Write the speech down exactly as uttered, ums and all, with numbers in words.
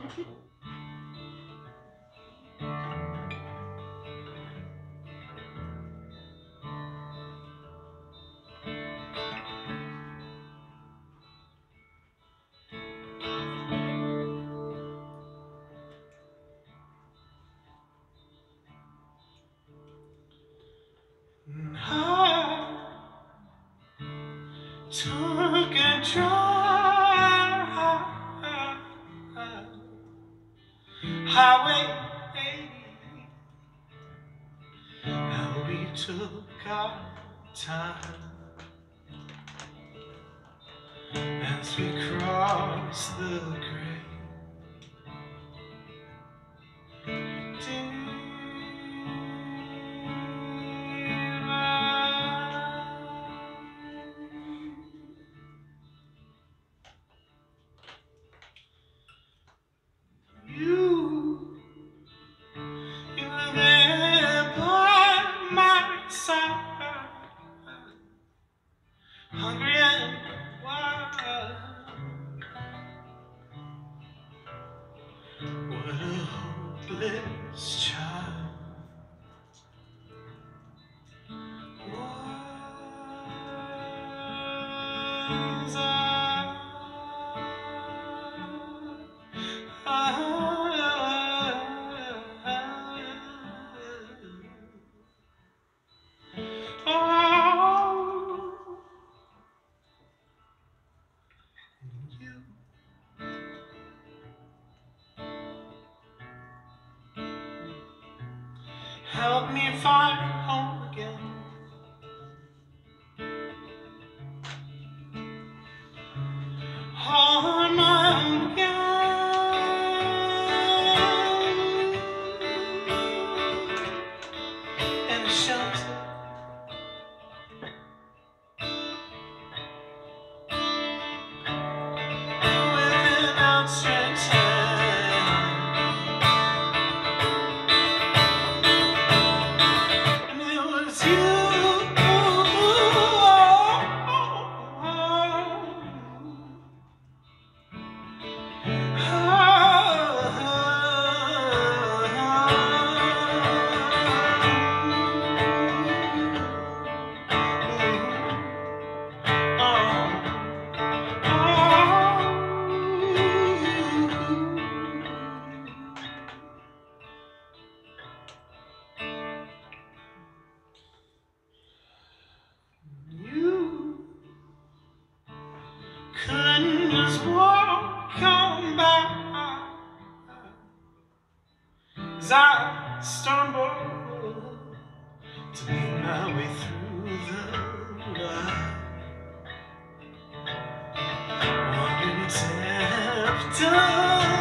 Took a drive highway eighty, and we took our time as we crossed the great You, you were there by my side, hungry and wild. What a hopeless child. Was I? Help me find home again. On my own again. In a shelter. With an outstretched hand. And it was you. Couldn't just walk on by as I stumbled to make my way through the night, wandering tempted.